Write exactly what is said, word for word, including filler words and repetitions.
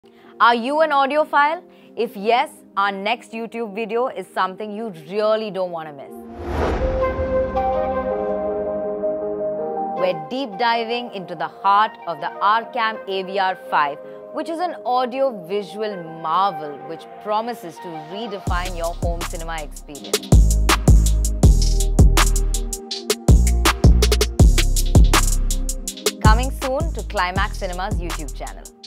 Are you an audiophile? If yes, our next YouTube video is something you really don't want to miss. We're deep diving into the heart of the Arcam A V R five, which is an audio-visual marvel which promises to redefine your home cinema experience. Coming soon to Climax Cinema's YouTube channel.